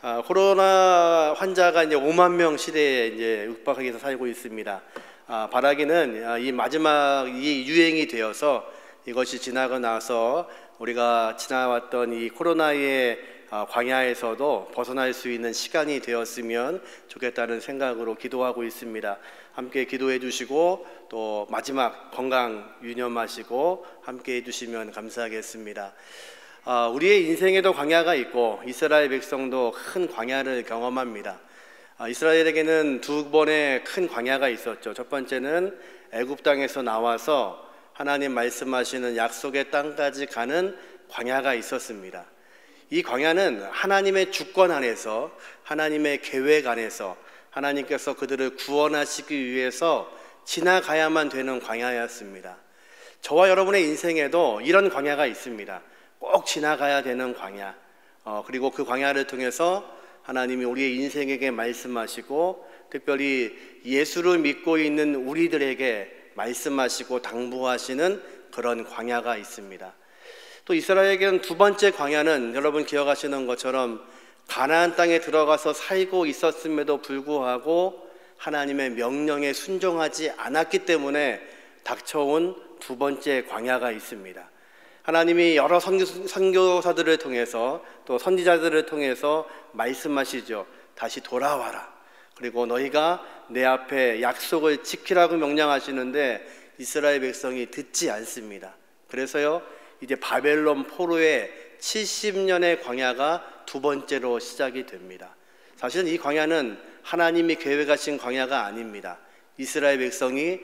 코로나 환자가 이제 5만 명 시대에 이제 육박하게 해서 살고 있습니다. 바라기는 이 마지막 이 유행이 되어서 이것이 지나고 나서 우리가 지나왔던 이 코로나의 광야에서도 벗어날 수 있는 시간이 되었으면 좋겠다는 생각으로 기도하고 있습니다. 함께 기도해 주시고 또 마지막 건강 유념하시고 함께 해주시면 감사하겠습니다. 우리의 인생에도 광야가 있고 이스라엘 백성도 큰 광야를 경험합니다. 이스라엘에게는 두 번의 큰 광야가 있었죠. 첫 번째는 애굽 땅에서 나와서 하나님 말씀하시는 약속의 땅까지 가는 광야가 있었습니다. 이 광야는 하나님의 주권 안에서, 하나님의 계획 안에서 하나님께서 그들을 구원하시기 위해서 지나가야만 되는 광야였습니다. 저와 여러분의 인생에도 이런 광야가 있습니다. 꼭 지나가야 되는 광야. 그리고 그 광야를 통해서 하나님이 우리의 인생에게 말씀하시고 특별히 예수를 믿고 있는 우리들에게 말씀하시고 당부하시는 그런 광야가 있습니다. 또 이스라엘에게는 두 번째 광야는 여러분 기억하시는 것처럼 가나안 땅에 들어가서 살고 있었음에도 불구하고 하나님의 명령에 순종하지 않았기 때문에 닥쳐온 두 번째 광야가 있습니다. 하나님이 여러 선교사들을 통해서 또 선지자들을 통해서 말씀하시죠. 다시 돌아와라. 그리고 너희가 내 앞에 약속을 지키라고 명령하시는데 이스라엘 백성이 듣지 않습니다. 그래서요, 이제 바벨론 포로의 70년의 광야가 두 번째로 시작이 됩니다. 사실은 이 광야는 하나님이 계획하신 광야가 아닙니다. 이스라엘 백성이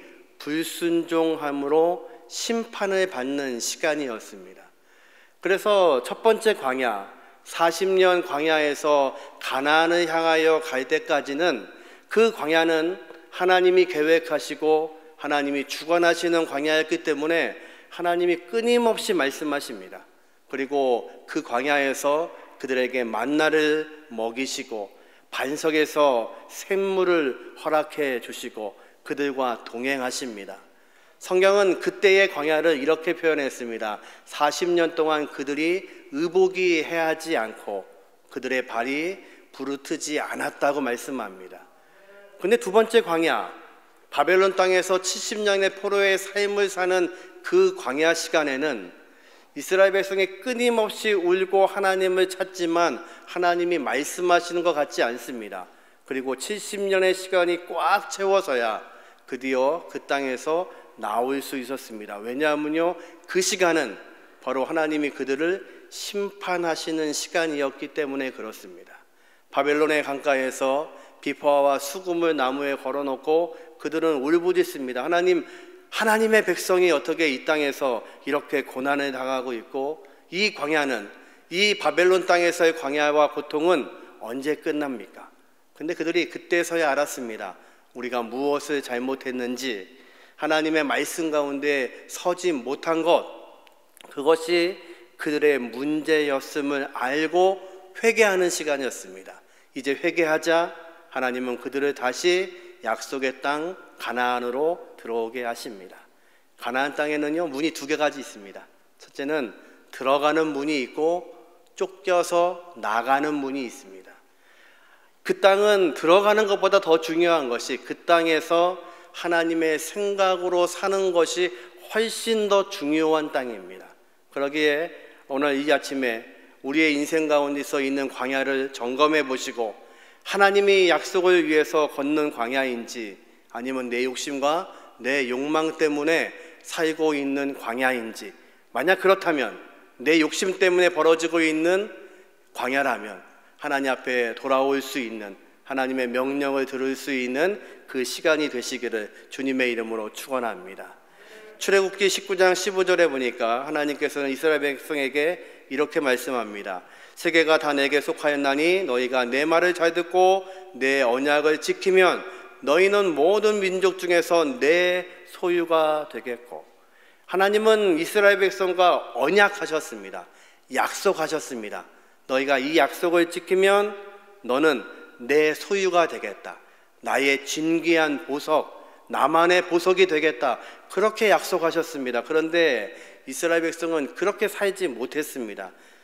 불순종함으로 심판을 받는 시간이었습니다. 그래서 첫 번째 광야, 40년 광야에서 가나안을 향하여 갈 때까지는 그 광야는 하나님이 계획하시고 하나님이 주관하시는 광야였기 때문에 하나님이 끊임없이 말씀하십니다. 그리고 그 광야에서 그들에게 만나를 먹이시고 반석에서 샘물을 허락해 주시고 그들과 동행하십니다. 성경은 그때의 광야를 이렇게 표현했습니다. 40년 동안 그들이 의복이 해하지 않고 그들의 발이 부르트지 않았다고 말씀합니다. 근데 두 번째 광야, 바벨론 땅에서 70년의 포로의 삶을 사는 그 광야 시간에는 이스라엘 백성이 끊임없이 울고 하나님을 찾지만 하나님이 말씀하시는 것 같지 않습니다. 그리고 70년의 시간이 꽉 채워서야 드디어 그 땅에서 나올 수 있었습니다. 왜냐하면요, 그 시간은 바로 하나님이 그들을 심판하시는 시간이었기 때문에 그렇습니다. 바벨론의 강가에서 비파와 수금을 나무에 걸어놓고 그들은 울부짖습니다. 하나님의 백성이 어떻게 이 땅에서 이렇게 고난을 당하고 있고 이 광야는, 이 바벨론 땅에서의 광야와 고통은 언제 끝납니까? 근데 그들이 그때서야 알았습니다. 우리가 무엇을 잘못했는지, 하나님의 말씀 가운데 서지 못한 것, 그것이 그들의 문제였음을 알고 회개하는 시간이었습니다. 이제 회개하자 하나님은 그들을 다시 약속의 땅 가나안으로 들어오게 하십니다. 가나안 땅에는요, 문이 두 가지 있습니다. 첫째는 들어가는 문이 있고 쫓겨서 나가는 문이 있습니다. 그 땅은 들어가는 것보다 더 중요한 것이 그 땅에서 하나님의 생각으로 사는 것이 훨씬 더 중요한 땅입니다. 그러기에 오늘 이 아침에 우리의 인생 가운데서 있는 광야를 점검해 보시고 하나님이 약속을 위해서 걷는 광야인지 아니면 내 욕심과 내 욕망 때문에 살고 있는 광야인지, 만약 그렇다면 내 욕심 때문에 벌어지고 있는 광야라면 하나님 앞에 돌아올 수 있는, 하나님의 명령을 들을 수 있는 그 시간이 되시기를 주님의 이름으로 축원합니다. 출애굽기 19장 15절에 보니까 하나님께서는 이스라엘 백성에게 이렇게 말씀합니다. 세계가 다 내게 속하였나니 너희가 내 말을 잘 듣고 내 언약을 지키면 너희는 모든 민족 중에서 내 소유가 되겠고, 하나님은 이스라엘 백성과 언약하셨습니다. 약속하셨습니다. 너희가 이 약속을 지키면 너는 내 소유가 되겠다. 나의 진귀한 보석, 나만의 보석이 되겠다. 그렇게 약속하셨습니다. 그런데 이스라엘 백성은 그렇게 살지 못했습니다.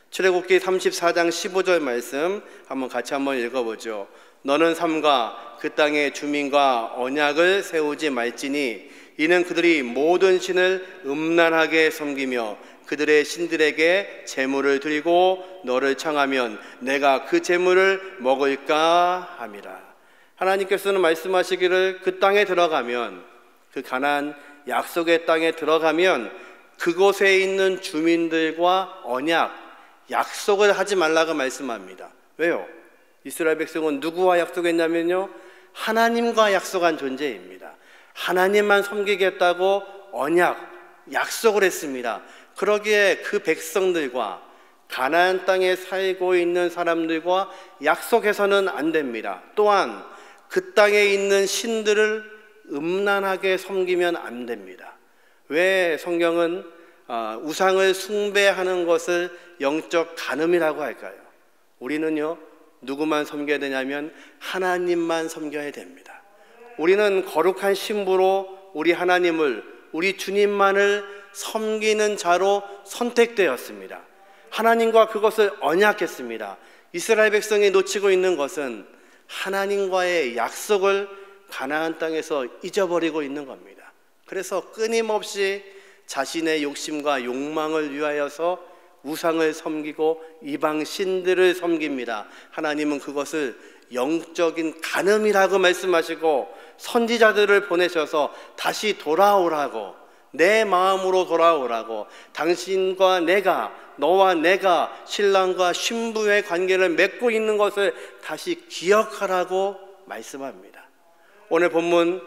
출애굽기 34장 15절 말씀 같이 한번 읽어보죠. 너는 삼가 그 땅의 주민과 언약을 세우지 말지니 이는 그들이 모든 신을 음란하게 섬기며 그들의 신들에게 제물을 드리고 너를 청하면 내가 그 제물을 먹을까 함이라. 하나님께서는 말씀하시기를 그 땅에 들어가면, 그 가나안 약속의 땅에 들어가면 그곳에 있는 주민들과 언약, 약속을 하지 말라고 말씀합니다. 왜요? 이스라엘 백성은 누구와 약속했냐면요, 하나님과 약속한 존재입니다. 하나님만 섬기겠다고 언약, 약속을 했습니다. 그러기에 그 백성들과 가나안 땅에 살고 있는 사람들과 약속해서는 안 됩니다. 또한 그 땅에 있는 신들을 음란하게 섬기면 안 됩니다. 왜 성경은 우상을 숭배하는 것을 영적 간음이라고 할까요? 우리는요, 누구만 섬겨야 되냐면 하나님만 섬겨야 됩니다. 우리는 거룩한 신부로 우리 하나님을, 우리 주님만을 섬기는 자로 선택되었습니다. 하나님과 그것을 언약했습니다. 이스라엘 백성이 놓치고 있는 것은 하나님과의 약속을 가나안 땅에서 잊어버리고 있는 겁니다. 그래서 끊임없이 자신의 욕심과 욕망을 위하여서 우상을 섬기고 이방 신들을 섬깁니다. 하나님은 그것을 영적인 간음이라고 말씀하시고 선지자들을 보내셔서 다시 돌아오라고, 내 마음으로 돌아오라고, 당신과 내가, 너와 내가 신랑과 신부의 관계를 맺고 있는 것을 다시 기억하라고 말씀합니다. 오늘 본문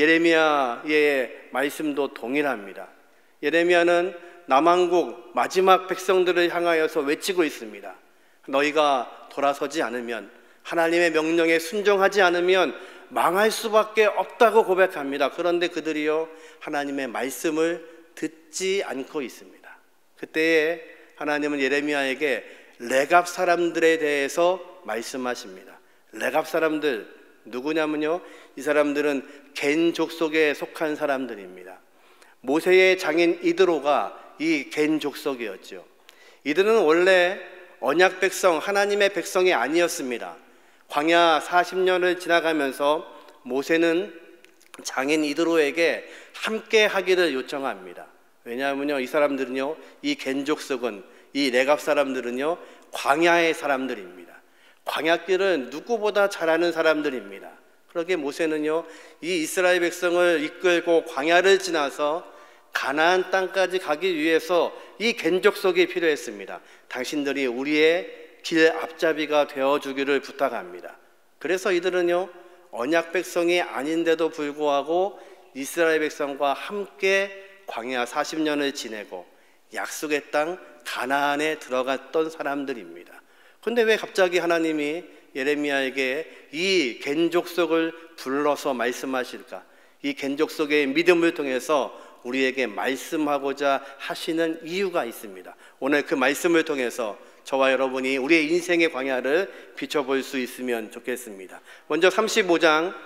예레미야의 말씀도 동일합니다. 예레미야는 남왕국 마지막 백성들을 향하여서 외치고 있습니다. 너희가 돌아서지 않으면, 하나님의 명령에 순종하지 않으면 망할 수밖에 없다고 고백합니다. 그런데 그들이요, 하나님의 말씀을 듣지 않고 있습니다. 그때에 하나님은 예레미야에게 레갑 사람들에 대해서 말씀하십니다. 레갑 사람들 누구냐면요, 이 사람들은 겐 족속에 속한 사람들입니다. 모세의 장인 이드로가 이 겐 족속이었죠. 이들은 원래 언약 백성, 하나님의 백성이 아니었습니다. 광야 40년을 지나가면서 모세는 장인 이드로에게 함께 하기를 요청합니다. 왜냐하면요, 이 사람들은요, 이 겐 족속은, 이 레갑 사람들은요, 광야의 사람들입니다. 광야길을 누구보다 잘 아는 사람들입니다. 그러기에 모세는요, 이 이스라엘 백성을 이끌고 광야를 지나서 가나안 땅까지 가기 위해서 이 겐 족속이 필요했습니다. 당신들이 우리의 길 앞잡이가 되어주기를 부탁합니다. 그래서 이들은요, 언약 백성이 아닌데도 불구하고 이스라엘 백성과 함께 광야 40년을 지내고 약속의 땅 가나안에 들어갔던 사람들입니다. 그런데 왜 갑자기 하나님이 예레미야에게 이 겐 족속을 불러서 말씀하실까? 이 겐 족속의 믿음을 통해서 우리에게 말씀하고자 하시는 이유가 있습니다. 오늘 그 말씀을 통해서 저와 여러분이 우리의 인생의 광야를 비춰볼 수 있으면 좋겠습니다. 먼저 35장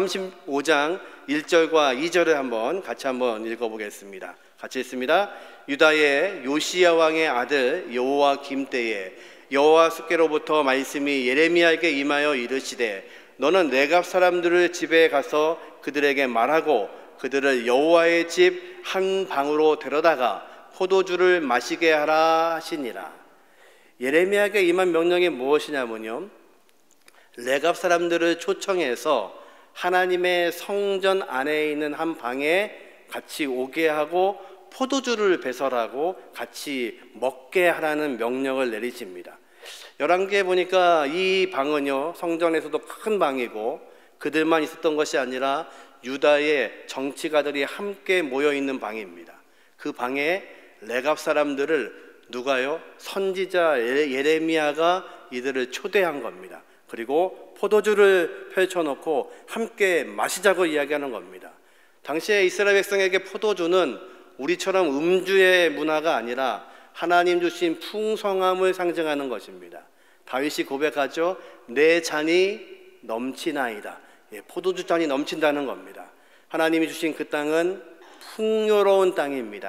1절과 2절을 같이 한번 읽어보겠습니다. 같이 읽습니다. 유다의 요시야 왕의 아들 여호와김 때에 여호와 께로부터 말씀이 예레미야에게 임하여 이르시되 너는 레갑 사람들을 집에 가서 그들에게 말하고 그들을 여호와의 집 한 방으로 데려다가 포도주를 마시게 하라 하시니라. 예레미야에게 임한 명령이 무엇이냐면요, 레갑 사람들을 초청해서 하나님의 성전 안에 있는 한 방에 같이 오게 하고 포도주를 배설하고 같이 먹게 하라는 명령을 내리십니다. 열왕기에 보니까 이 방은요, 성전에서도 큰 방이고 그들만 있었던 것이 아니라 유다의 정치가들이 함께 모여있는 방입니다. 그 방에 레갑 사람들을 누가요? 선지자 예레미야가 이들을 초대한 겁니다. 그리고 포도주를 펼쳐놓고 함께 마시자고 이야기하는 겁니다. 당시에 이스라엘 백성에게 포도주는 우리처럼 음주의 문화가 아니라 하나님 주신 풍성함을 상징하는 것입니다. 다윗이 고백하죠. 내 잔이 넘치나이다. 포도주 잔이 넘친다는 겁니다. 하나님이 주신 그 땅은 풍요로운 땅입니다.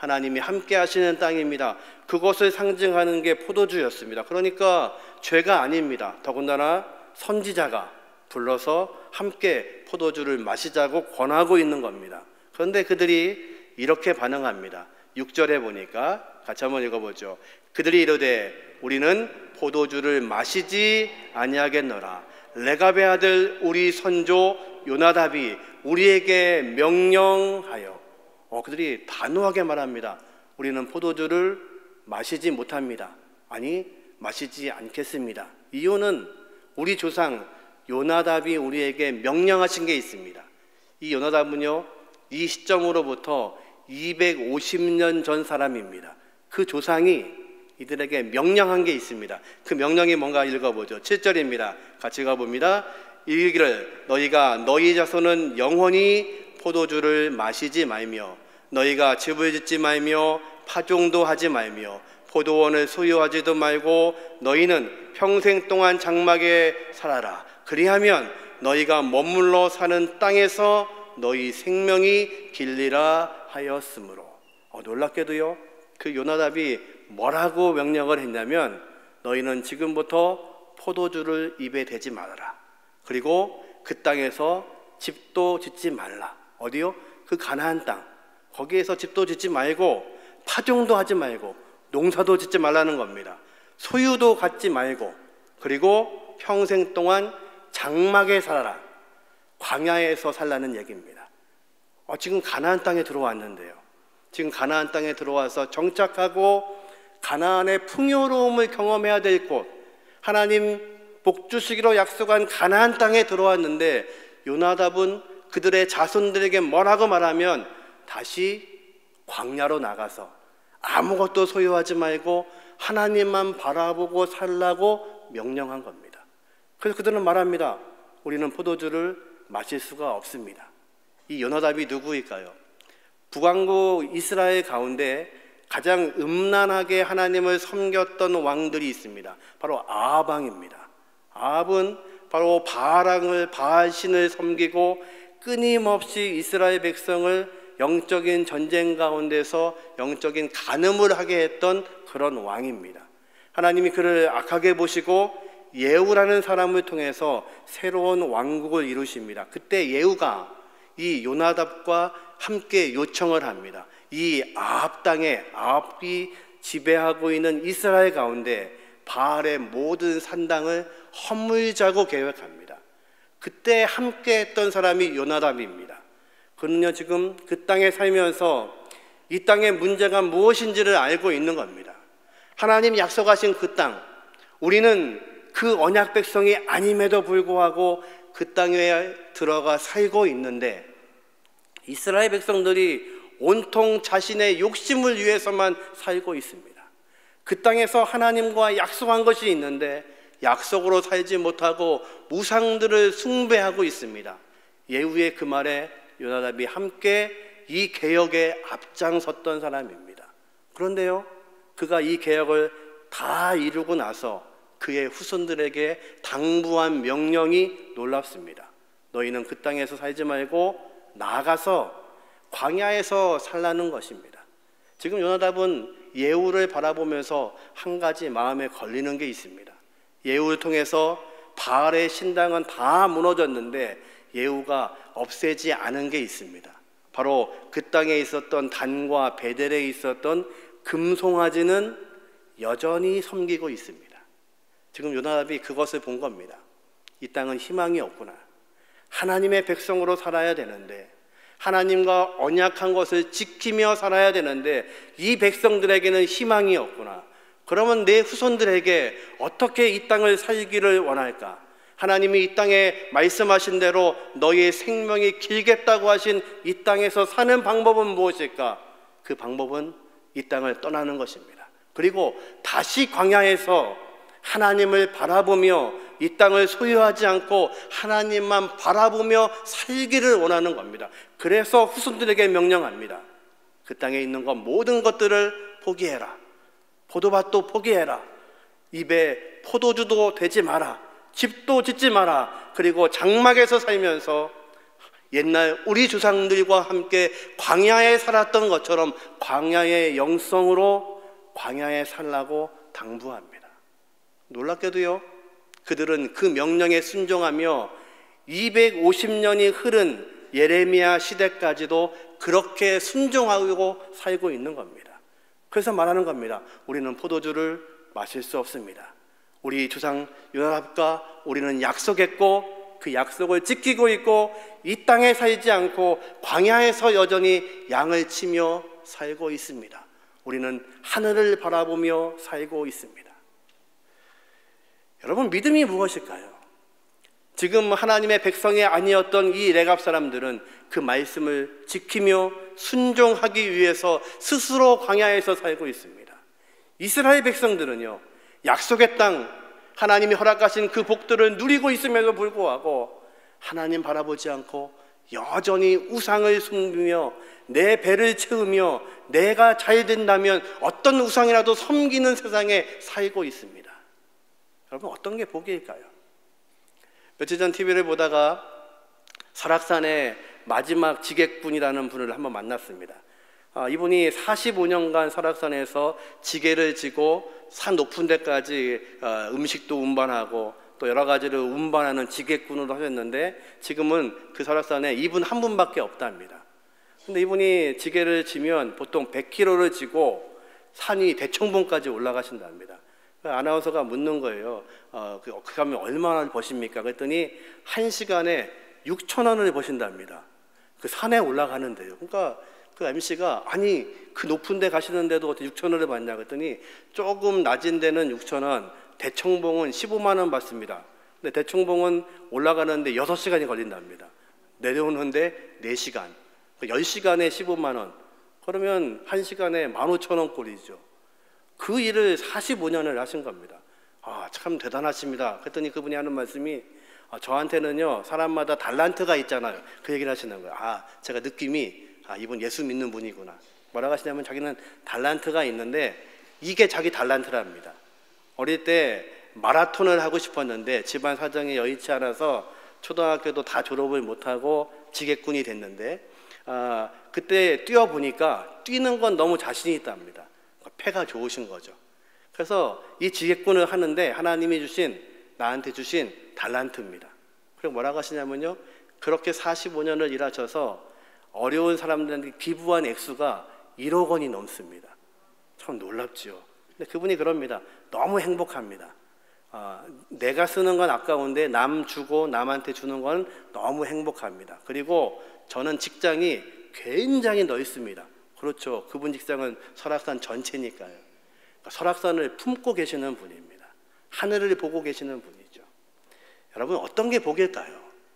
하나님이 함께 하시는 땅입니다. 그것을 상징하는 게 포도주였습니다. 그러니까 죄가 아닙니다. 더군다나 선지자가 불러서 함께 포도주를 마시자고 권하고 있는 겁니다. 그런데 그들이 이렇게 반응합니다. 6절에 보니까 같이 한번 읽어보죠. 그들이 이르되 우리는 포도주를 마시지 아니하겠노라. 레갑의 아들 우리 선조 요나답이 우리에게 명령하여. 그들이 단호하게 말합니다. 우리는 포도주를 마시지 못합니다. 아니, 마시지 않겠습니다. 이유는 우리 조상 요나답이 우리에게 명령하신 게 있습니다. 이 요나답은요, 이 시점으로부터 250년 전 사람입니다. 그 조상이 이들에게 명령한 게 있습니다. 그 명령이 뭔가 읽어보죠. 7절입니다. 같이 가봅니다. 이르기를 너희가 너희 자손은 영원히 포도주를 마시지 말며 너희가 집을 짓지 말며 파종도 하지 말며 포도원을 소유하지도 말고 너희는 평생 동안 장막에 살아라. 그리하면 너희가 머물러 사는 땅에서 너희 생명이 길리라 하였으므로. 놀랍게도요, 그 요나답이 뭐라고 명령을 했냐면 너희는 지금부터 포도주를 입에 대지 말아라. 그리고 그 땅에서 집도 짓지 말라. 어디요? 그 가나안 땅. 거기에서 집도 짓지 말고 파종도 하지 말고 농사도 짓지 말라는 겁니다. 소유도 갖지 말고 그리고 평생 동안 장막에 살아라. 광야에서 살라는 얘기입니다. 지금 가나안 땅에 들어왔는데요, 지금 가나안 땅에 들어와서 정착하고 가나안의 풍요로움을 경험해야 될 곳, 하나님 복 주시기로 약속한 가나안 땅에 들어왔는데 요나답은 그들의 자손들에게 뭐라고 말하면 다시 광야로 나가서 아무것도 소유하지 말고 하나님만 바라보고 살라고 명령한 겁니다. 그래서 그들은 말합니다. 우리는 포도주를 마실 수가 없습니다. 이 요나답이 누구일까요? 북왕국 이스라엘 가운데 가장 음란하게 하나님을 섬겼던 왕들이 있습니다. 바로 아합 왕입니다. 아합은 바로 바알신을 섬기고 끊임없이 이스라엘 백성을 영적인 전쟁 가운데서 영적인 간음을 하게 했던 그런 왕입니다. 하나님이 그를 악하게 보시고 예후라는 사람을 통해서 새로운 왕국을 이루십니다. 그때 예후가 이 요나답과 함께 요청을 합니다. 이 아합 땅에 아합이 지배하고 있는 이스라엘 가운데 바알의 모든 산당을 허물자고 계획합니다. 그때 함께 했던 사람이 요나답입니다. 그는요, 지금 그 땅에 살면서 이 땅의 문제가 무엇인지를 알고 있는 겁니다. 하나님 약속하신 그 땅, 우리는 그 언약 백성이 아님에도 불구하고 그 땅에 들어가 살고 있는데 이스라엘 백성들이 온통 자신의 욕심을 위해서만 살고 있습니다. 그 땅에서 하나님과 약속한 것이 있는데 약속으로 살지 못하고 우상들을 숭배하고 있습니다. 예후의 그 말에 요나답이 함께 이 개혁에 앞장섰던 사람입니다. 그런데요, 그가 이 개혁을 다 이루고 나서 그의 후손들에게 당부한 명령이 놀랍습니다. 너희는 그 땅에서 살지 말고 나아가서 광야에서 살라는 것입니다. 지금 요나답은 예후를 바라보면서 한 가지 마음에 걸리는 게 있습니다. 예후를 통해서 바알의 신당은 다 무너졌는데 예후가 없애지 않은 게 있습니다. 바로 그 땅에 있었던 단과 베델에 있었던 금송아지는 여전히 섬기고 있습니다. 지금 요나답이 그것을 본 겁니다. 이 땅은 희망이 없구나. 하나님의 백성으로 살아야 되는데 하나님과 언약한 것을 지키며 살아야 되는데 이 백성들에게는 희망이 없구나. 그러면 내 후손들에게 어떻게 이 땅을 살기를 원할까? 하나님이 이 땅에 말씀하신 대로 너희의 생명이 길겠다고 하신 이 땅에서 사는 방법은 무엇일까? 그 방법은 이 땅을 떠나는 것입니다. 그리고 다시 광야에서 하나님을 바라보며 이 땅을 소유하지 않고 하나님만 바라보며 살기를 원하는 겁니다. 그래서 후손들에게 명령합니다. 그 땅에 있는 것 모든 것들을 포기해라. 포도밭도 포기해라. 입에 포도주도 대지 마라. 집도 짓지 마라. 그리고 장막에서 살면서 옛날 우리 조상들과 함께 광야에 살았던 것처럼 광야의 영성으로 광야에 살라고 당부합니다. 놀랍게도요, 그들은 그 명령에 순종하며 250년이 흐른 예레미야 시대까지도 그렇게 순종하고 살고 있는 겁니다. 그래서 말하는 겁니다. 우리는 포도주를 마실 수 없습니다. 우리 조상 연합과 우리는 약속했고 그 약속을 지키고 있고 이 땅에 살지 않고 광야에서 여전히 양을 치며 살고 있습니다. 우리는 하늘을 바라보며 살고 있습니다. 여러분, 믿음이 무엇일까요? 지금 하나님의 백성이 아니었던 이 레갑 사람들은 그 말씀을 지키며 순종하기 위해서 스스로 광야에서 살고 있습니다. 이스라엘 백성들은요, 약속의 땅, 하나님이 허락하신 그 복들을 누리고 있음에도 불구하고 하나님 바라보지 않고 여전히 우상을 섬기며 내 배를 채우며 내가 잘 된다면 어떤 우상이라도 섬기는 세상에 살고 있습니다. 여러분, 어떤 게 복일까요? 며칠 전 TV를 보다가 설악산의 마지막 지객꾼이라는 분을 한번 만났습니다. 이분이 45년간 설악산에서 지게를 지고 산 높은 데까지 음식도 운반하고 또 여러 가지를 운반하는 지객꾼으로 하셨는데 지금은 그 설악산에 이분 한 분밖에 없답니다. 근데 이분이 지게를 지면 보통 100km를 지고 산이 대청봉까지 올라가신답니다. 아나운서가 묻는 거예요. 그 가면 얼마나 버십니까? 그랬더니 1시간에 6,000원을 버신답니다. 그 산에 올라가는데요. 그러니까 그 MC가 아니 그 높은 데 가시는데도 어떻게 6,000원을 받냐 그랬더니 조금 낮은 데는 6,000원, 대청봉은 15만 원 받습니다. 근데 대청봉은 올라가는데 6시간이 걸린답니다. 내려오는데 4시간, 10시간에 15만 원, 그러면 1시간에 15,000원 꼴이죠. 그 일을 45년을 하신 겁니다. 참 대단하십니다. 그랬더니 그분이 하는 말씀이 저한테는요, 사람마다 달란트가 있잖아요. 그 얘기를 하시는 거예요. 제가 느낌이 이분 예수 믿는 분이구나. 뭐라고 하시냐면 자기는 달란트가 있는데 이게 자기 달란트랍니다. 어릴 때 마라톤을 하고 싶었는데 집안 사정이 여의치 않아서 초등학교도 다 졸업을 못하고 지객꾼이 됐는데 그때 뛰어보니까 뛰는 건 너무 자신이 있답니다. 패가 좋으신 거죠. 그래서 이 지객꾼을 하는데 하나님이 나한테 주신 달란트입니다. 그리고 뭐라고 하시냐면요, 그렇게 45년을 일하셔서 어려운 사람들한테 기부한 액수가 1억 원이 넘습니다. 참 놀랍지요. 근데 그분이 그럽니다. 너무 행복합니다. 내가 쓰는 건 아까운데 남 주고 남한테 주는 건 너무 행복합니다. 그리고 저는 직장이 굉장히 넓습니다. 그렇죠. 그분 직장은 설악산 전체니까요. 그러니까 설악산을 품고 계시는 분입니다. 하늘을 보고 계시는 분이죠. 여러분, 어떤 게 복일까요?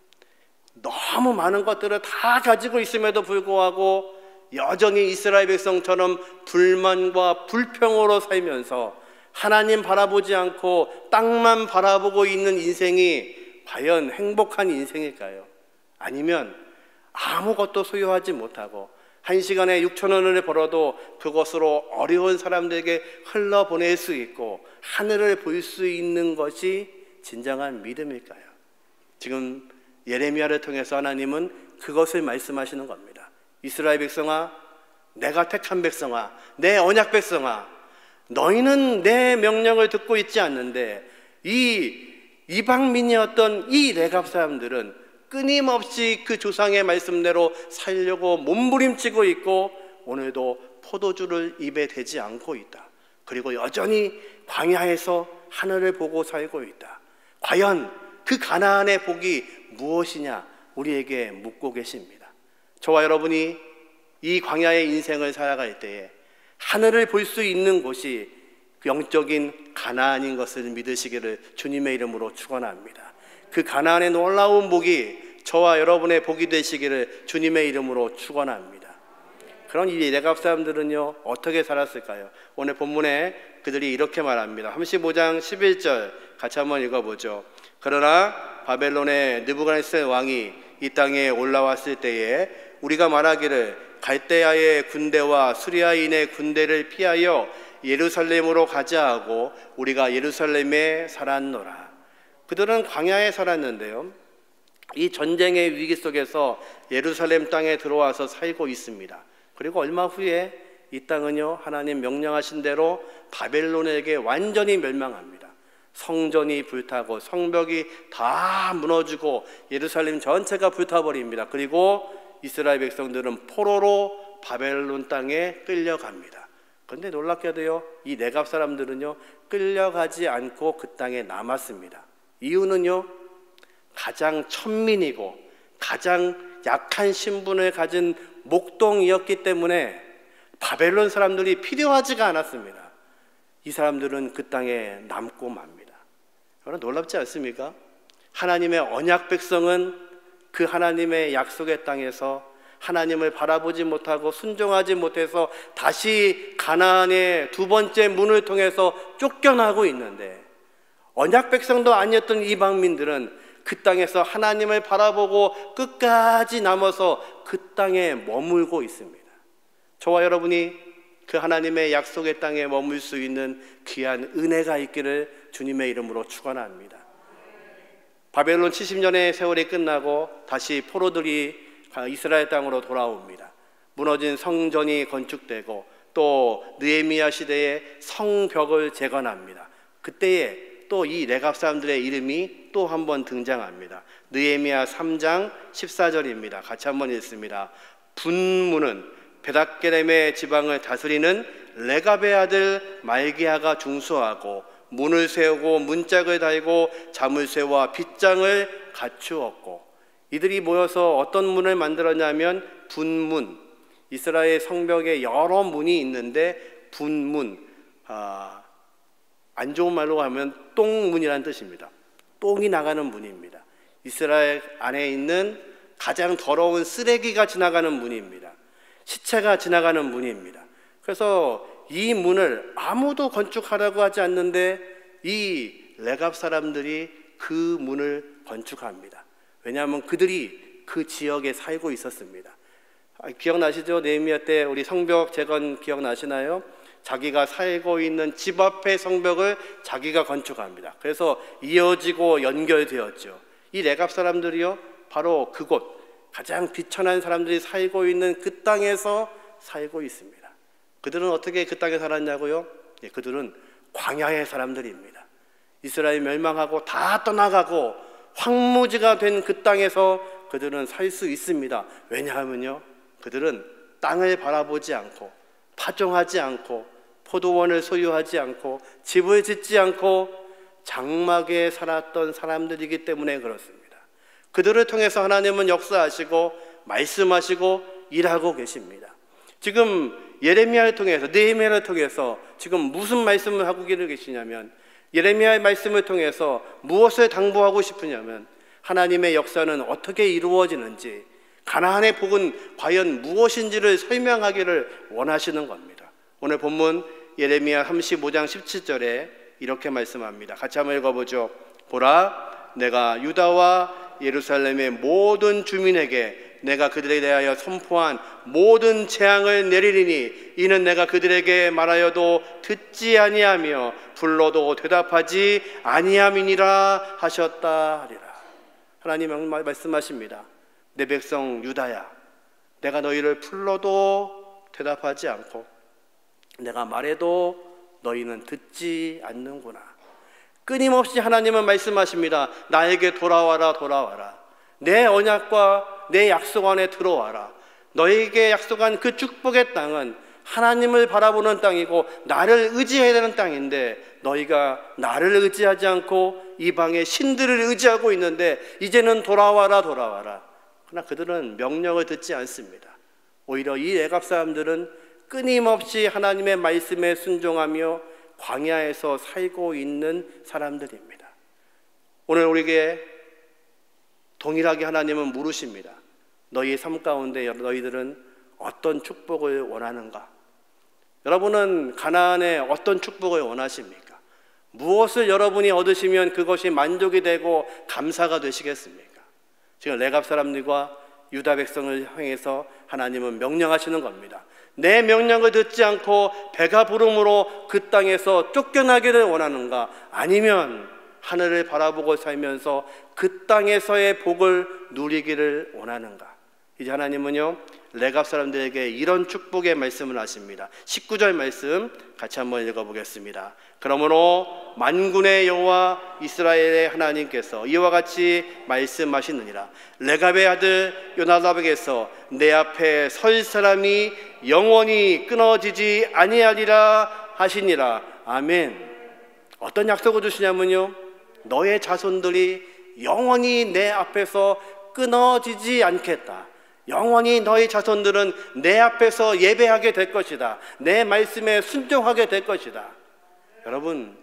너무 많은 것들을 다 가지고 있음에도 불구하고 여전히 이스라엘 백성처럼 불만과 불평으로 살면서 하나님 바라보지 않고 땅만 바라보고 있는 인생이 과연 행복한 인생일까요? 아니면 아무것도 소유하지 못하고 1시간에 6,000원을 벌어도 그것으로 어려운 사람들에게 흘러보낼 수 있고 하늘을 볼 수 있는 것이 진정한 믿음일까요? 지금 예레미야를 통해서 하나님은 그것을 말씀하시는 겁니다. 이스라엘 백성아, 내가 택한 백성아, 내 언약 백성아, 너희는 내 명령을 듣고 있지 않는데 이 이방민이었던 이 레갑 사람들은 끊임없이 그 조상의 말씀대로 살려고 몸부림치고 있고 오늘도 포도주를 입에 대지 않고 있다. 그리고 여전히 광야에서 하늘을 보고 살고 있다. 과연 그 가나안의 복이 무엇이냐 우리에게 묻고 계십니다. 저와 여러분이 이 광야의 인생을 살아갈 때에 하늘을 볼 수 있는 곳이 영적인 가나안인 것을 믿으시기를 주님의 이름으로 축원합니다. 그 가나안의 놀라운 복이 저와 여러분의 복이 되시기를 주님의 이름으로 축원합니다. 그런 이 레갑 사람들은요 어떻게 살았을까요? 오늘 본문에 그들이 이렇게 말합니다. 35장 11절 같이 한번 읽어보죠. 그러나 바벨론의 느부갓네살 왕이 이 땅에 올라왔을 때에 우리가 말하기를 갈대아의 군대와 수리아인의 군대를 피하여 예루살렘으로 가자 하고 우리가 예루살렘에 살았노라. 그들은 광야에 살았는데요, 이 전쟁의 위기 속에서 예루살렘 땅에 들어와서 살고 있습니다. 그리고 얼마 후에 이 땅은요, 하나님 명령하신 대로 바벨론에게 완전히 멸망합니다. 성전이 불타고 성벽이 다 무너지고 예루살렘 전체가 불타버립니다. 그리고 이스라엘 백성들은 포로로 바벨론 땅에 끌려갑니다. 그런데 놀랍게도요, 이 네갑 사람들은요, 끌려가지 않고 그 땅에 남았습니다. 이유는요, 가장 천민이고 가장 약한 신분을 가진 목동이었기 때문에 바벨론 사람들이 필요하지가 않았습니다. 이 사람들은 그 땅에 남고 맙니다. 여러분, 놀랍지 않습니까? 하나님의 언약 백성은 그 하나님의 약속의 땅에서 하나님을 바라보지 못하고 순종하지 못해서 다시 가나안의 두 번째 문을 통해서 쫓겨나고 있는데, 언약 백성도 아니었던 이방민들은 그 땅에서 하나님을 바라보고 끝까지 남아서 그 땅에 머물고 있습니다. 저와 여러분이 그 하나님의 약속의 땅에 머물 수 있는 귀한 은혜가 있기를 주님의 이름으로 축원합니다. 바벨론 70년의 세월이 끝나고 다시 포로들이 이스라엘 땅으로 돌아옵니다. 무너진 성전이 건축되고 또 느헤미야 시대에 성벽을 재건합니다. 그때에 또 이 레갑 사람들의 이름이 또 한 번 등장합니다. 느헤미야 3장 14절입니다. 같이 한번 읽습니다. 분문은 베닷게렘의 지방을 다스리는 레갑의 아들 말기야가 중수하고 문을 세우고 문짝을 달고 자물쇠와 빗장을 갖추었고, 이들이 모여서 어떤 문을 만들었냐면 분문, 이스라엘 성벽에 여러 문이 있는데 분문, 안 좋은 말로 하면 똥문이라는 뜻입니다. 똥이 나가는 문입니다. 이스라엘 안에 있는 가장 더러운 쓰레기가 지나가는 문입니다. 시체가 지나가는 문입니다. 그래서 이 문을 아무도 건축하라고 하지 않는데 이 레갑 사람들이 그 문을 건축합니다. 왜냐하면 그들이 그 지역에 살고 있었습니다. 기억나시죠? 느헤미야 때 우리 성벽 재건 기억나시나요? 자기가 살고 있는 집 앞의 성벽을 자기가 건축합니다. 그래서 이어지고 연결되었죠. 이 레갑 사람들이요, 바로 그곳, 가장 비천한 사람들이 살고 있는 그 땅에서 살고 있습니다. 그들은 어떻게 그 땅에 살았냐고요? 그들은 광야의 사람들입니다. 이스라엘 멸망하고 다 떠나가고 황무지가 된 그 땅에서 그들은 살 수 있습니다. 왜냐하면요, 그들은 땅을 바라보지 않고 파종하지 않고 포도원을 소유하지 않고 집을 짓지 않고 장막에 살았던 사람들이기 때문에 그렇습니다. 그들을 통해서 하나님은 역사하시고 말씀하시고 일하고 계십니다. 지금 예레미야를 통해서, 느헤미야를 통해서 지금 무슨 말씀을 하고 계시냐면, 예레미야의 말씀을 통해서 무엇을 당부하고 싶으냐면 하나님의 역사는 어떻게 이루어지는지, 가나안의 복은 과연 무엇인지를 설명하기를 원하시는 겁니다. 오늘 본문 예레미야 35장 17절에 이렇게 말씀합니다. 같이 한번 읽어보죠. 보라, 내가 유다와 예루살렘의 모든 주민에게 내가 그들에 대하여 선포한 모든 재앙을 내리리니 이는 내가 그들에게 말하여도 듣지 아니하며 불러도 대답하지 아니함이니라 하셨다 하리라. 하나님 말씀하십니다. 내 백성 유다야, 내가 너희를 불러도 대답하지 않고 내가 말해도 너희는 듣지 않는구나. 끊임없이 하나님은 말씀하십니다. 나에게 돌아와라, 돌아와라. 내 언약과 내 약속 안에 들어와라. 너에게 약속한 그 축복의 땅은 하나님을 바라보는 땅이고 나를 의지해야 되는 땅인데, 너희가 나를 의지하지 않고 이방의 신들을 의지하고 있는데 이제는 돌아와라, 돌아와라. 그러나 그들은 명령을 듣지 않습니다. 오히려 이 레갑 사람들은 끊임없이 하나님의 말씀에 순종하며 광야에서 살고 있는 사람들입니다. 오늘 우리에게 동일하게 하나님은 물으십니다. 너희의 삶 가운데 너희들은 어떤 축복을 원하는가? 여러분은 가나안에 어떤 축복을 원하십니까? 무엇을 여러분이 얻으시면 그것이 만족이 되고 감사가 되시겠습니까? 지금 레갑 사람들과 유다 백성을 향해서 하나님은 명령하시는 겁니다. 내 명령을 듣지 않고 배가 부름으로 그 땅에서 쫓겨나기를 원하는가? 아니면 하늘을 바라보고 살면서 그 땅에서의 복을 누리기를 원하는가? 이제 하나님은요, 레갑 사람들에게 이런 축복의 말씀을 하십니다. 19절 말씀 같이 한번 읽어보겠습니다. 그러므로 만군의 여호와 이스라엘의 하나님께서 이와 같이 말씀하시느니라. 레갑의 아들 요나답에게서 내 앞에 설 사람이 영원히 끊어지지 아니하리라 하시니라. 아멘. 어떤 약속을 주시냐면요, 너의 자손들이 영원히 내 앞에서 끊어지지 않겠다. 영원히 너희 자손들은 내 앞에서 예배하게 될 것이다. 내 말씀에 순종하게 될 것이다. 여러분,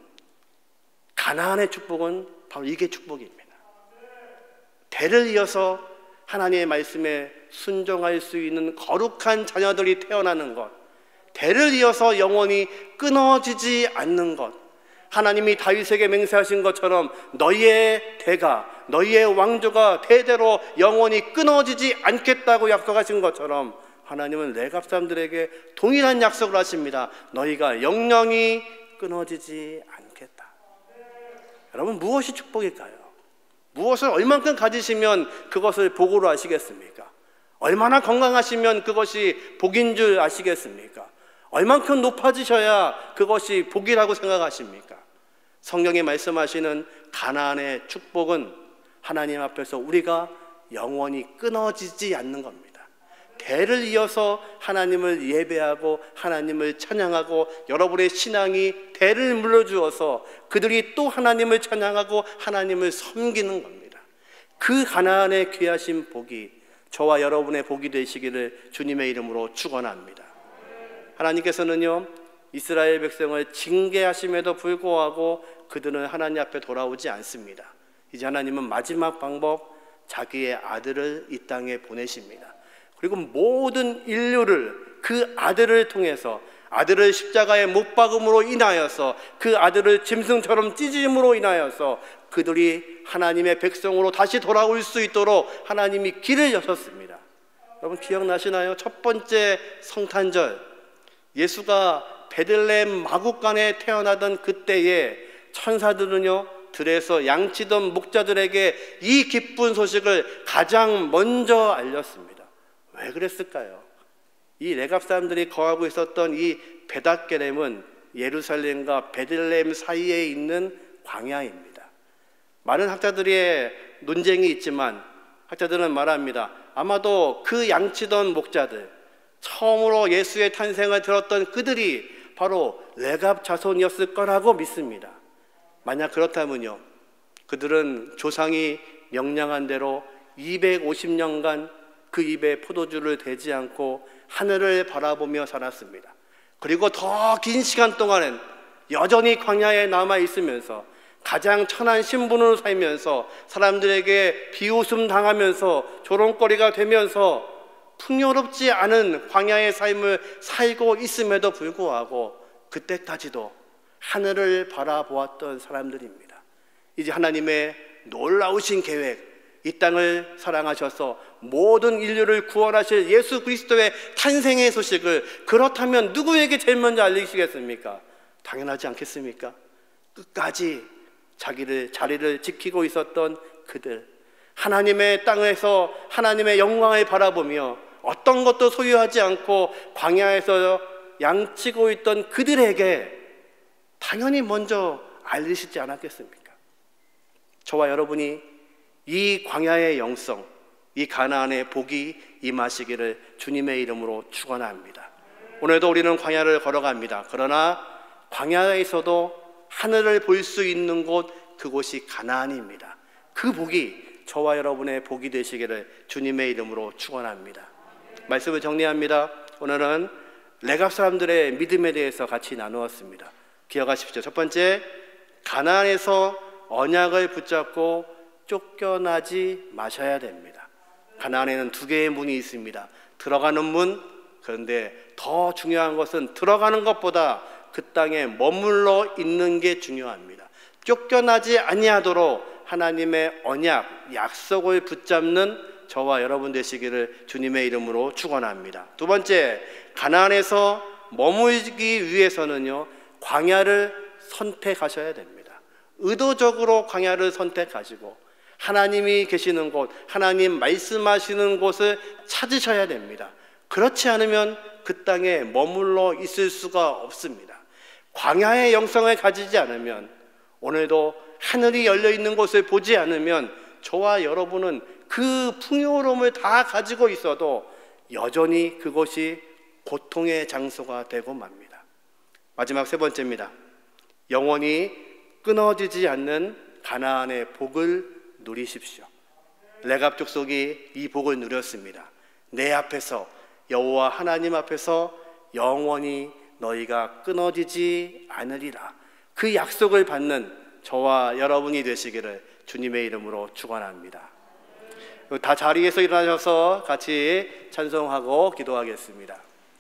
가나안의 축복은 바로 이게 축복입니다. 대를 이어서 하나님의 말씀에 순종할 수 있는 거룩한 자녀들이 태어나는 것, 대를 이어서 영원히 끊어지지 않는 것, 하나님이 다윗에게 맹세하신 것처럼 너희의 대가, 너희의 왕조가 대대로 영원히 끊어지지 않겠다고 약속하신 것처럼 하나님은 레갑 사람들에게 동일한 약속을 하십니다. 너희가 영영이 끊어지지 않겠다. 여러분, 무엇이 축복일까요? 무엇을 얼만큼 가지시면 그것을 복으로 아시겠습니까? 얼마나 건강하시면 그것이 복인 줄 아시겠습니까? 얼만큼 높아지셔야 그것이 복이라고 생각하십니까? 성경이 말씀하시는 가나안의 축복은 하나님 앞에서 우리가 영원히 끊어지지 않는 겁니다. 대를 이어서 하나님을 예배하고 하나님을 찬양하고 여러분의 신앙이 대를 물려주어서 그들이 또 하나님을 찬양하고 하나님을 섬기는 겁니다. 그 가나안의 귀하신 복이 저와 여러분의 복이 되시기를 주님의 이름으로 축원합니다. 하나님께서는요, 이스라엘 백성을 징계하심에도 불구하고 그들은 하나님 앞에 돌아오지 않습니다. 이제 하나님은 마지막 방법, 자기의 아들을 이 땅에 보내십니다. 그리고 모든 인류를 그 아들을 통해서, 아들을 십자가에 못 박음으로 인하여서, 그 아들을 짐승처럼 찢음으로 인하여서 그들이 하나님의 백성으로 다시 돌아올 수 있도록 하나님이 길을 여셨습니다. 여러분 기억나시나요? 첫 번째 성탄절, 예수가 베들레헴 마구간에 태어나던 그때에 천사들은요, 들에서 양치던 목자들에게 이 기쁜 소식을 가장 먼저 알렸습니다. 왜 그랬을까요? 이 레갑 사람들이 거하고 있었던 이 베닷게렘은 예루살렘과 베들레헴 사이에 있는 광야입니다. 많은 학자들의 논쟁이 있지만 학자들은 말합니다. 아마도 그 양치던 목자들, 처음으로 예수의 탄생을 들었던 그들이 바로 레갑 자손이었을 거라고 믿습니다. 만약 그렇다면요, 그들은 조상이 명령한 대로 250년간 그 입에 포도주를 대지 않고 하늘을 바라보며 살았습니다. 그리고 더 긴 시간 동안은 여전히 광야에 남아 있으면서 가장 천한 신분으로 살면서 사람들에게 비웃음 당하면서 조롱거리가 되면서 풍요롭지 않은 광야의 삶을 살고 있음에도 불구하고 그때까지도 하늘을 바라보았던 사람들입니다. 이제 하나님의 놀라우신 계획, 이 땅을 사랑하셔서 모든 인류를 구원하실 예수 그리스도의 탄생의 소식을 그렇다면 누구에게 제일 먼저 알리시겠습니까? 당연하지 않겠습니까? 끝까지 자리를 지키고 있었던 그들, 하나님의 땅에서 하나님의 영광을 바라보며 어떤 것도 소유하지 않고 광야에서 양치고 있던 그들에게 당연히 먼저 알리시지 않았겠습니까? 저와 여러분이 이 광야의 영성, 이 가나안의 복이 임하시기를 주님의 이름으로 축원합니다. 오늘도 우리는 광야를 걸어갑니다. 그러나 광야에서도 하늘을 볼 수 있는 곳, 그곳이 가나안입니다. 그 복이 저와 여러분의 복이 되시기를 주님의 이름으로 축원합니다. 말씀을 정리합니다. 오늘은 레갑 사람들의 믿음에 대해서 같이 나누었습니다. 기억하십시오. 첫 번째, 가나안에서 언약을 붙잡고 쫓겨나지 마셔야 됩니다. 가나안에는 두 개의 문이 있습니다. 들어가는 문, 그런데 더 중요한 것은 들어가는 것보다 그 땅에 머물러 있는 게 중요합니다. 쫓겨나지 아니하도록 하나님의 언약, 약속을 붙잡는 저와 여러분 되시기를 주님의 이름으로 축원합니다. 두 번째, 가나안에서 머물기 위해서는요, 광야를 선택하셔야 됩니다. 의도적으로 광야를 선택하시고 하나님이 계시는 곳, 하나님 말씀하시는 곳을 찾으셔야 됩니다. 그렇지 않으면 그 땅에 머물러 있을 수가 없습니다. 광야의 영성을 가지지 않으면, 오늘도 하늘이 열려있는 곳을 보지 않으면 저와 여러분은 그 풍요로움을 다 가지고 있어도 여전히 그것이 고통의 장소가 되고 맙니다. 마지막 세 번째입니다. 영원히 끊어지지 않는 가나안의 복을 누리십시오. 레갑 족속이 이 복을 누렸습니다. 내 앞에서, 여호와 하나님 앞에서 영원히 너희가 끊어지지 않으리라. 그 약속을 받는 저와 여러분이 되시기를 주님의 이름으로 축원합니다. 다 자리에서 일어나셔서 같이 찬송하고 기도하겠습니다.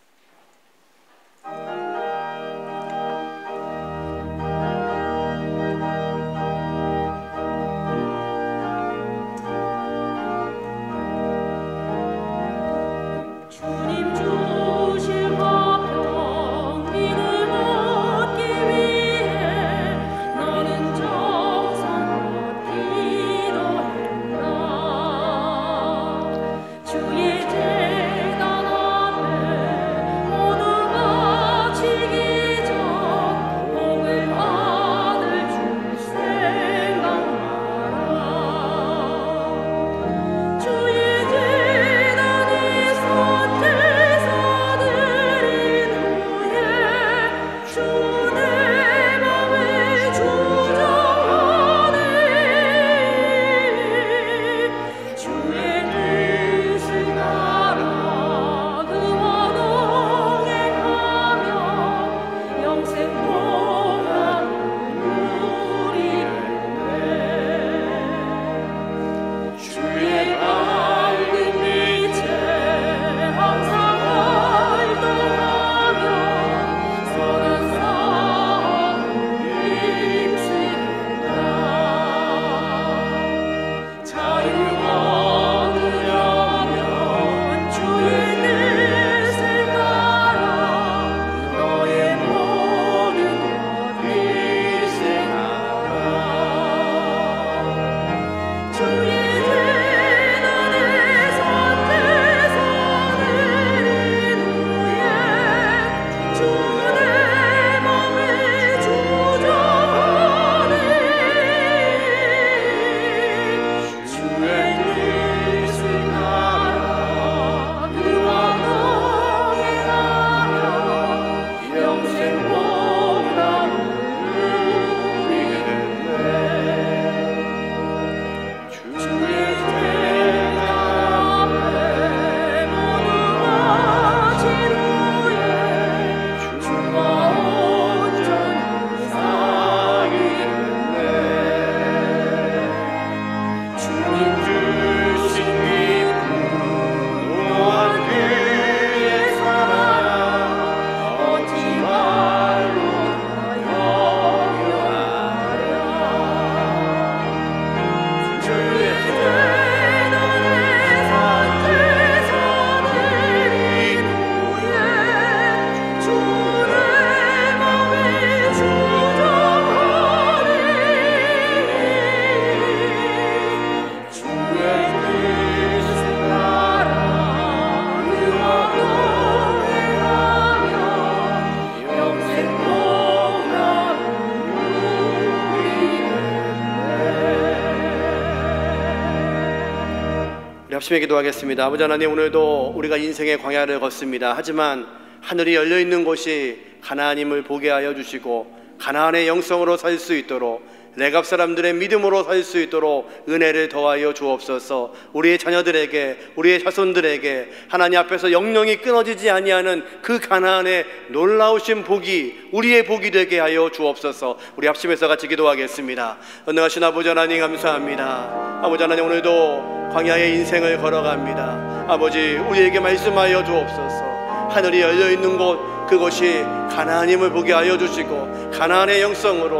합심에 기도하겠습니다. 아버지 하나님, 오늘도 우리가 인생의 광야를 걷습니다. 하지만 하늘이 열려있는 곳이 가나안임을 보게 하여 주시고 가나안의 영성으로 살 수 있도록, 레갑 사람들의 믿음으로 살 수 있도록 은혜를 더하여 주옵소서. 우리의 자녀들에게, 우리의 자손들에게 하나님 앞에서 영영이 끊어지지 아니하는 그 가나안의 놀라우신 복이 우리의 복이 되게 하여 주옵소서. 우리 합심해서 같이 기도하겠습니다. 은혜하신 아버지 하나님, 감사합니다. 아버지 하나님, 오늘도 광야의 인생을 걸어갑니다. 아버지, 우리에게 말씀하여 주옵소서. 하늘이 열려있는 곳, 그것이 가나안임을 보게 하여 주시고 가나안의 영성으로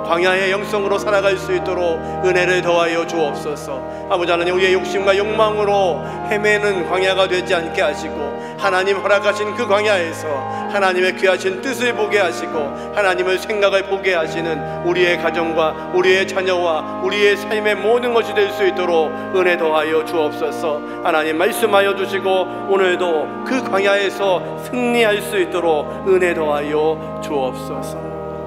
광야의 영성으로 살아갈 수 있도록 은혜를 더하여 주옵소서. 아버지 하나님, 우리의 욕심과 욕망으로 헤매는 광야가 되지 않게 하시고 하나님 허락하신 그 광야에서 하나님의 귀하신 뜻을 보게 하시고 하나님의 생각을 보게 하시는 우리의 가정과 우리의 자녀와 우리의 삶의 모든 것이 될 수 있도록 은혜 더하여 주옵소서. 하나님 말씀하여 주시고 오늘도 그 광야에서 승리할 수 있도록 은혜 더하여 주옵소서.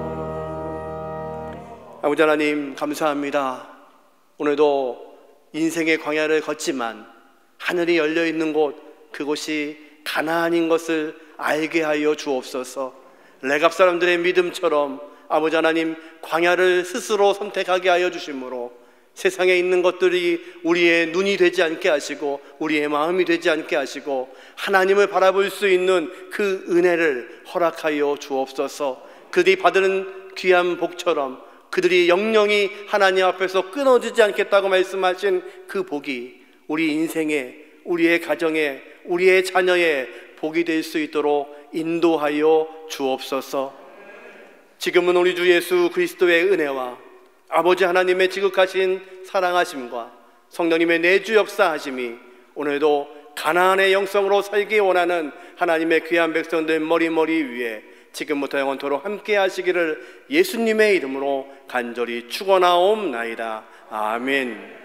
아버지 하나님, 감사합니다. 오늘도 인생의 광야를 걷지만 하늘이 열려있는 곳, 그곳이 가나안인 것을 알게 하여 주옵소서. 레갑 사람들의 믿음처럼 아버지 하나님, 광야를 스스로 선택하게 하여 주심으로 세상에 있는 것들이 우리의 눈이 되지 않게 하시고 우리의 마음이 되지 않게 하시고 하나님을 바라볼 수 있는 그 은혜를 허락하여 주옵소서. 그들이 받는 귀한 복처럼 그들이 영영이 하나님 앞에서 끊어지지 않겠다고 말씀하신 그 복이 우리 인생에, 우리의 가정에, 우리의 자녀의 복이 될 수 있도록 인도하여 주옵소서. 지금은 우리 주 예수 그리스도의 은혜와 아버지 하나님의 지극하신 사랑하심과 성령님의 내주 역사하심이 오늘도 가나안의 영성으로 살기 원하는 하나님의 귀한 백성들 머리머리 위에 지금부터 영원토록 함께 하시기를 예수님의 이름으로 간절히 축원하옵나이다. 아멘.